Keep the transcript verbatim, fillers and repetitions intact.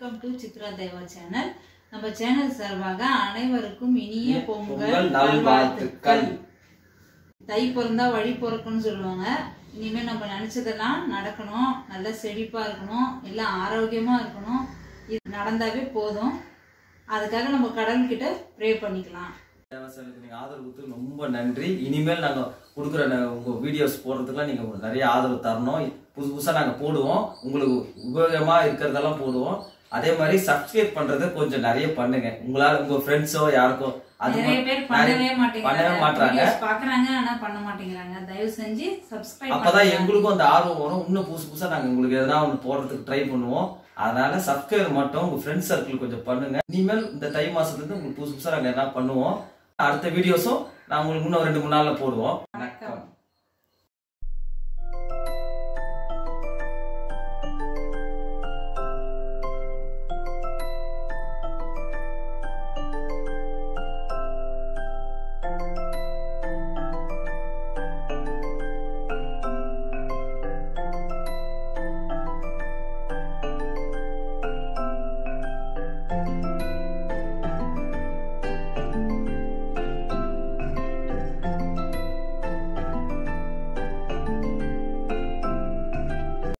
Welcome to Chitra Deva channel. நம்ம channel சார்பாக அனைவருக்கும் இனிய பொங்கல் நல்வாழ்த்துக்கள். தை பிறந்தா வழி பிறக்கும்னு சொல்லுவாங்க. இனிமே நம்ம நினைச்சதெல்லாம் நடக்கணும், நல்ல செழிப்பா இருக்கணும், எல்லாம் ஆரோக்கியமா இருக்கணும். இது நடந்தாவே போதும். அதுக்காக நம்ம கடவுள்கிட்ட ப்ரே பண்ணிக்கலாம். நீங்க ஆதரவு கொடுத்து ரொம்ப நன்றி. இனிமேல் நாங்க கொடுக்குற உங்க வீடியோஸ் போடுறதுக்குலாம் நீங்க நிறைய ஆதரவு தரணும். புதுசு புதுசா நாங்க போடுவோம், உங்களுக்கு உபயோகமா இருக்கிறதெல்லாம் போடுவோம். அதே மாதிரி சப்ஸ்கிரைப் பண்றதை கொஞ்சம் நிறைய பண்ணுங்க. உங்களால உங்க ஃப்ரெண்ட்ஸோ யாருக்கோ நிறைய பேர் பண்ணவே பண்ணவே மாட்டாங்க, பாக்குறாங்க ஆனா பண்ண மாட்டேங்கிறாங்க. தயவு செஞ்சு சப்ஸ்கிரைப் அப்பதான் எங்களுக்கும் அந்த ஆர்வம் வரும். இன்னும் புதுசு புதுசா நாங்க உங்களுக்கு எதனா ஒண்ணு போடுறதுக்கு ட்ரை பண்ணுவோம். அதனால சப்ஸ்கிரைப் மட்டும் உங்க ஃப்ரெண்ட்ஸ் சர்க்கிள் கொஞ்சம் பண்ணுங்க. இனிமேல் இந்த தை மாசத்துல இருந்து உங்களுக்கு புதுசு புதுசா நாங்க என்ன பண்ணுவோம். அடுத்த வீடியோஸும் நான் உங்களுக்கு இன்னும் ரெண்டு மூணு நாள்ல போடுவோம்.